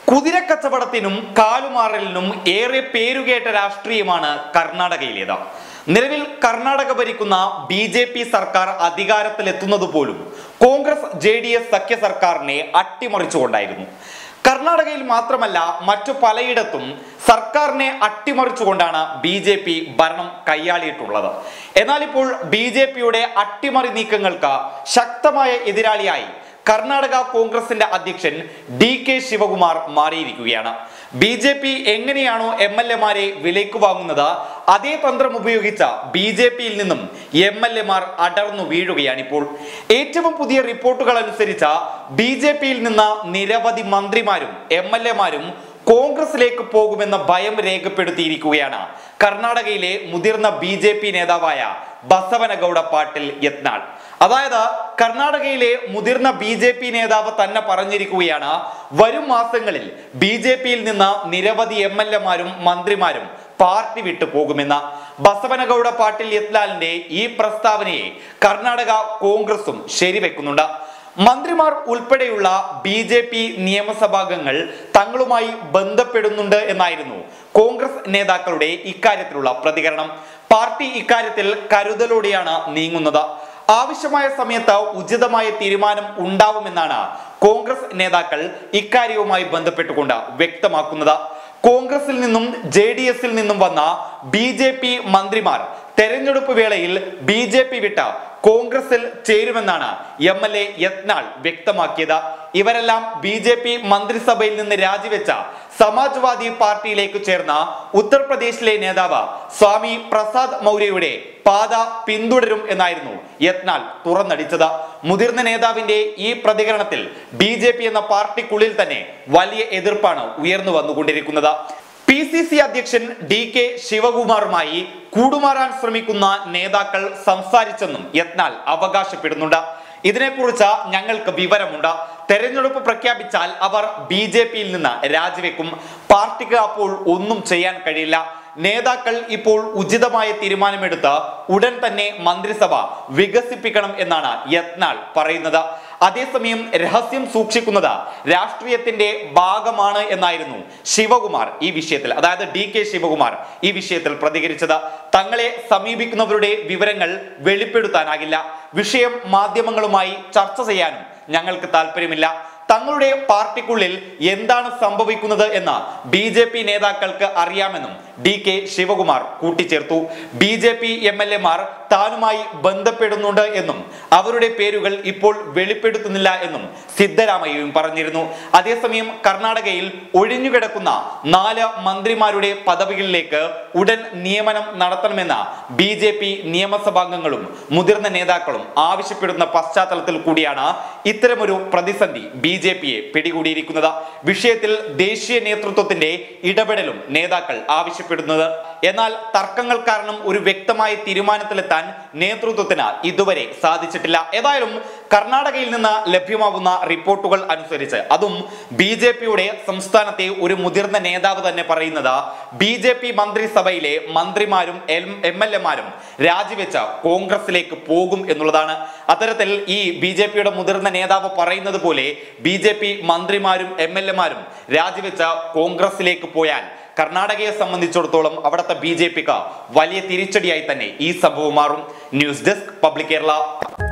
കുതിരക്കച്ചവടത്തിനും കാലുമാറലിനും ഏറെ പേരുകേട്ട രാഷ്ട്രീയമാണ് കർണാടകയിലേത്. നിലവിൽ കർണാടക ഭരിക്കുന്ന BJP സർക്കാർ അധികാരത്തിലെത്തുന്നത് പോലും കോൺഗ്രസ് JDS സഖ്യ സർക്കാരിനെ അട്ടിമറിച്ചുകൊണ്ടായിരുന്നു. കർണാടകയിൽ മാത്രമല്ല മറ്റു പലയിടത്തും സർക്കാരിനെ അട്ടിമറിച്ചുകൊണ്ടാണ് BJP ഭരണം കൈയാളിയിട്ടുള്ളത്. എന്നാൽ ഇപ്പോൾ BJPയുടെ അട്ടിമറി നീക്കങ്ങൾക്ക് ശക്തമായ എതിരാളിയായി കർണാടക കോൺഗ്രസിന്റെ അധ്യക്ഷൻ DK ശിവകുമാർ മാറിയിരിക്കുകയാണ്. BJP എങ്ങനെയാണോ MLA-മാരെ വിലയ്ക്ക് വാങ്ങുന്നത്, അതേ തന്ത്രം ഉപയോഗിച്ച BJP-യിൽ നിന്നും MLA-മാർ അടർന്നു വീഴുകയാണിപ്പോൾ. ഏറ്റവും പുതിയ റിപ്പോർട്ടുകൾ അനുസരിച്ച് BJP-യിൽ നിന്ന് നിരവധി മന്ത്രിമാരും MLA-മാരും കോൺഗ്രസിലേക്ക് പോകുമെന്ന ഭയം രേഖപ്പെടുത്തിയിരിക്കുകയാണ് കർണാടകയിലെ മുതിർന്ന BJP നേതാവായ ബസവനഗൌഡ പാട്ടീൽ യത്നാൾ. അതായത് കർണാടകയിലെ മുതിർന്ന BJP നേതാവ് തന്നെ പറഞ്ഞിരിക്കുകയാണ്, വരും മാസങ്ങളിൽ BJP-യിൽ നിന്ന് നിരവധി MLA-മാരും മന്ത്രിമാരും പാർട്ടി വിട്ടു പോകുമെന്ന്. ബസവനഗൌഡ പാട്ടീൽ യത്നാളിന്റെ ഈ പ്രസ്താവനയെ കർണാടക കോൺഗ്രസും ശരിവെക്കുന്നുണ്ട്. മന്ത്രിമാർ ഉൾപ്പെടെയുള്ള BJP നിയമസഭാംഗങ്ങൾ തങ്ങളുമായി ബന്ധപ്പെടുന്നുണ്ട് എന്നായിരുന്നു കോൺഗ്രസ് നേതാക്കളുടെ ഇക്കാര്യത്തിലുള്ള പ്രതികരണം. പാർട്ടി ഇക്കാര്യത്തിൽ കരുതലോടെയാണ് നീങ്ങുന്നത്. ആവശ്യമായ സമയത്ത് ഉചിതമായ തീരുമാനം ഉണ്ടാവുമെന്നാണ് കോൺഗ്രസ് നേതാക്കൾ ഇക്കാര്യവുമായി ബന്ധപ്പെട്ടുകൊണ്ട് വ്യക്തമാക്കുന്നത്. കോൺഗ്രസിൽ നിന്നും JDS-ൽ നിന്നും വന്ന BJP മന്ത്രിമാർ തെരഞ്ഞെടുപ്പ് വേളയിൽ BJP വിട്ട കോൺഗ്രസിൽ ചേരുമെന്നാണ് MLA യത്നാൾ വ്യക്തമാക്കിയത്. ഇവരെല്ലാം BJP മന്ത്രിസഭയിൽ നിന്ന് രാജിവെച്ച സമാജ്വാദി പാർട്ടിയിലേക്ക് ചേർന്ന ഉത്തർപ്രദേശിലെ നേതാവ് സ്വാമി പ്രസാദ് മൗര്യയുടെ പാത പിന്തുടരും എന്നായിരുന്നു യത്നാൾ തുറന്നടിച്ചത്. മുതിർന്ന നേതാവിന്റെ ഈ പ്രതികരണത്തിൽ BJP എന്ന പാർട്ടിക്കുള്ളിൽ തന്നെ വലിയ എതിർപ്പാണ് ഉയർന്നു വന്നുകൊണ്ടിരിക്കുന്നത്. PCC അധ്യക്ഷൻ DK ശിവകുമാറുമായി കൂടുമാറാൻ ശ്രമിക്കുന്ന നേതാക്കൾ സംസാരിച്ചെന്നും യത്നാൾ അവകാശപ്പെടുന്നുണ്ട്. ഇതിനെക്കുറിച്ച് ഞങ്ങൾക്ക് വിവരമുണ്ട്. തെരഞ്ഞെടുപ്പ് പ്രഖ്യാപിച്ചാൽ അവർ BJP-യിൽ നിന്ന് രാജിവെക്കും. പാർട്ടിക്ക് അപ്പോൾ ഒന്നും ചെയ്യാൻ കഴിയില്ല. നേതാക്കൾ ഇപ്പോൾ ഉചിതമായ തീരുമാനമെടുത്ത് ഉടൻ തന്നെ മന്ത്രിസഭ വികസിപ്പിക്കണം എന്നാണ് യത്നാൾ പറയുന്നത്. അതേസമയം രഹസ്യം സൂക്ഷിക്കുന്നത് രാഷ്ട്രീയത്തിന്റെ ഭാഗമാണ് എന്നായിരുന്നു ശിവകുമാർ ഈ വിഷയത്തിൽ, അതായത് DK ശിവകുമാർ ഈ വിഷയത്തിൽ പ്രതികരിച്ചത്. തങ്ങളെ സമീപിക്കുന്നവരുടെ വിവരങ്ങൾ വെളിപ്പെടുത്താനാകില്ല. വിഷയം മാധ്യമങ്ങളുമായി ചർച്ച ചെയ്യാനും ഞങ്ങൾക്ക് താല്പര്യമില്ല. തങ്ങളുടെ പാർട്ടിക്കുള്ളിൽ എന്താണ് സംഭവിക്കുന്നത് എന്ന് BJP നേതാക്കൾക്ക് അറിയാമെന്നും DK ശിവകുമാർ കൂട്ടിച്ചേർത്തു. BJP MLA-മാർ താനുമായി ബന്ധപ്പെടുന്നുണ്ട് എന്നും അവരുടെ പേരുകൾ ഇപ്പോൾ വെളിപ്പെടുത്തുന്നില്ല എന്നും സിദ്ധരാമയ്യയും പറഞ്ഞിരുന്നു. അതേസമയം കർണാടകയിൽ ഒഴിഞ്ഞുകിടക്കുന്ന 4 മന്ത്രിമാരുടെ പദവികളിലേക്ക് ഉടൻ നിയമനം നടത്തണമെന്ന് BJP നിയമസഭാംഗങ്ങളും മുതിർന്ന നേതാക്കളും ആവശ്യപ്പെടുന്ന പശ്ചാത്തലത്തിൽ കൂടിയാണ് ഇത്തരമൊരു പ്രതിസന്ധി BJP-യെ പിടികൂടിയിരിക്കുന്നത്. വിഷയത്തിൽ ദേശീയ നേതൃത്വത്തിന്റെ ഇടപെടലും നേതാക്കൾ ആവശ്യപ്പെടുന്നത്. എന്നാൽ തർക്കങ്ങൾ കാരണം ഒരു വ്യക്തമായ തീരുമാനത്തിലെത്താൻ നേതൃത്വത്തിന് ഇതുവരെ സാധിച്ചിട്ടില്ല. ഏതായാലും കർണാടകയിൽ നിന്ന് ലഭ്യമാകുന്ന റിപ്പോർട്ടുകൾ അനുസരിച്ച്, അതും BJP-യുടെ സംസ്ഥാനത്തെ ഒരു മുതിർന്ന നേതാവ് തന്നെ പറയുന്നത്, BJP മന്ത്രിസഭയിലെ മന്ത്രിമാരും MLA-മാരും രാജിവെച്ച കോൺഗ്രസിലേക്ക് പോകും എന്നുള്ളതാണ്. അത്തരത്തിൽ ഈ BJP-യുടെ മുതിർന്ന നേതാവ് പറയുന്നത് പോലെ BJP മന്ത്രിമാരും MLA-മാരും രാജിവെച്ച കോൺഗ്രസിലേക്ക് പോയാൽ കർണാടകയെ സംബന്ധിച്ചിടത്തോളം അവിടുത്തെ BJP-ക്ക് വലിയ തിരിച്ചടിയായി തന്നെ ഈ സംഭവം മാറും. News desk public Kerala.